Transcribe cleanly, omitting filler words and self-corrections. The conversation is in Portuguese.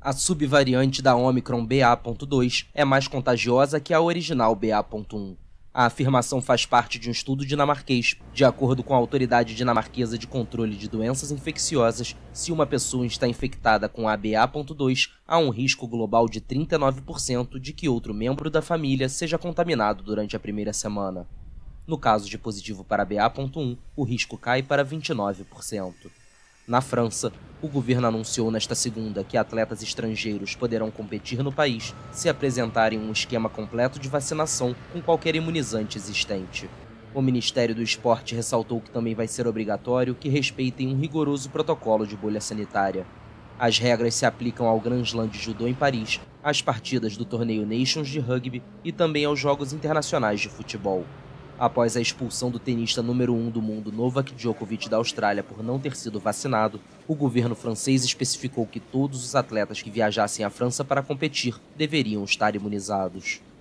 A subvariante da Omicron BA.2 é mais contagiosa que a original BA.1. A afirmação faz parte de um estudo dinamarquês. De acordo com a Autoridade Dinamarquesa de Controle de Doenças Infecciosas, se uma pessoa está infectada com a BA.2, há um risco global de 39% de que outro membro da família seja contaminado durante a primeira semana. No caso de positivo para a BA.1, o risco cai para 29%. Na França, o governo anunciou nesta segunda que atletas estrangeiros poderão competir no país se apresentarem um esquema completo de vacinação com qualquer imunizante existente. O Ministério do Esporte ressaltou que também vai ser obrigatório que respeitem um rigoroso protocolo de bolha sanitária. As regras se aplicam ao Grand Slam de Judô em Paris, às partidas do torneio Nations de rugby e também aos Jogos Internacionais de Futebol. Após a expulsão do tenista número 1 do mundo Novak Djokovic da Austrália por não ter sido vacinado, o governo francês especificou que todos os atletas que viajassem à França para competir deveriam estar imunizados.